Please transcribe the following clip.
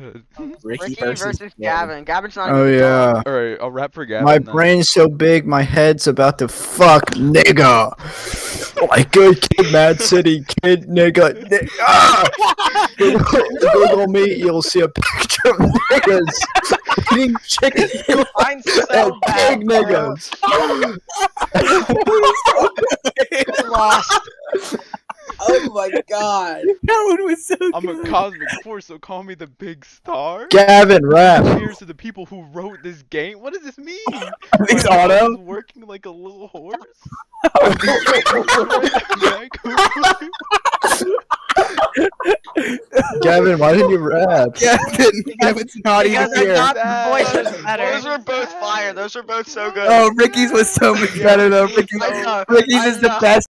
good. Ricky versus Gavin. Gavin's not Oh even yeah. Alright, I'll rap for Gavin. My then. brain's so big, my head's about to fuck, nigga. Like good kid, Mad City kid, nigga. Google me, you'll see a picture of niggas eating chicken I'm so and bad, pig niggas. lost. Oh my god. That one was so good. I'm a cosmic force, so call me the big star. Gavin, rap. Cheers to the people who wrote this game. What does this mean? These My auto? brain is working like a little horse. Gavin, why didn't you rap? Gavin's not even Because I here. thought the voice was better. Those Those were both fire. Those were both so good. Oh, Ricky's was so much better though. Ricky's I know. is the best.